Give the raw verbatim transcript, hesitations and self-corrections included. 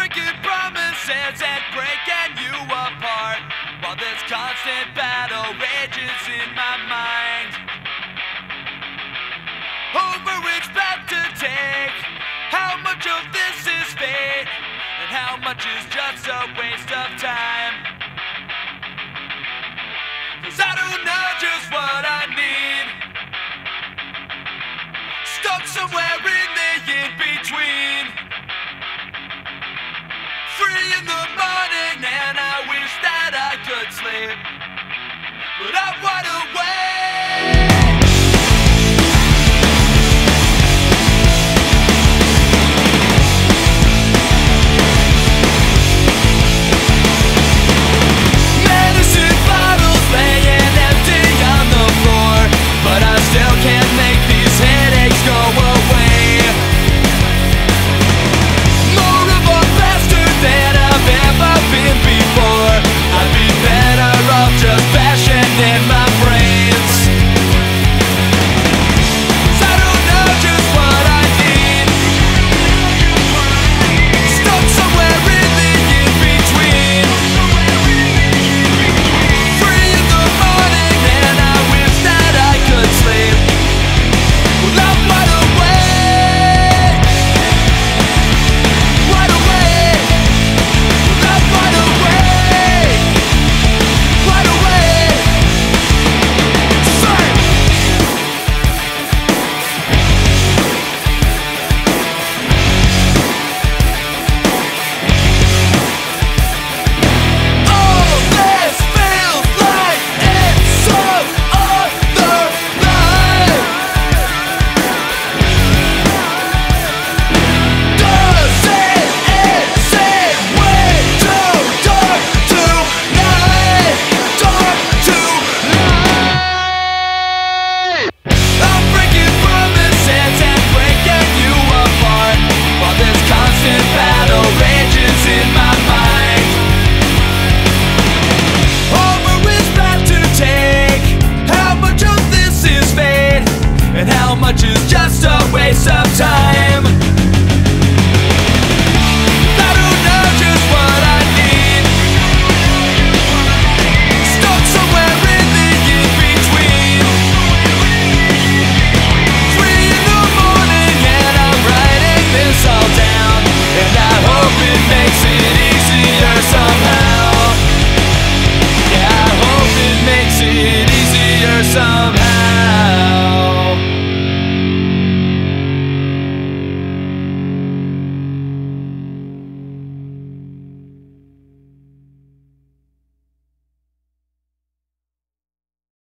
breaking promises and breaking you apart, while this constant battle rages in my mind over which path to take. How much of this is fate, and how much is just a waste of time? 'Cause I don't know just what I need, stuck somewhere in the in-between, free in the morning and I wish that I could sleep, but I'm wide awake. Laying empty on the floor, but I still can't make these headaches go away. More of a bastard than I've ever been before. I'd be better off just bashing in my brains. 'Cause I don't know just what I need, stuck somewhere in the in-between, sleep. Well, I'm wide awake, wide awake. Well, I'm wide awake, wide awake. Say. Oh, this feels like it's some other life. Does it, it seem way too dark tonight? Dark tonight. I'm breaking promises and breaking you apart, while this constant battle rages in my mind over which path to take. How much of this is fate, and how much is just a waste of time?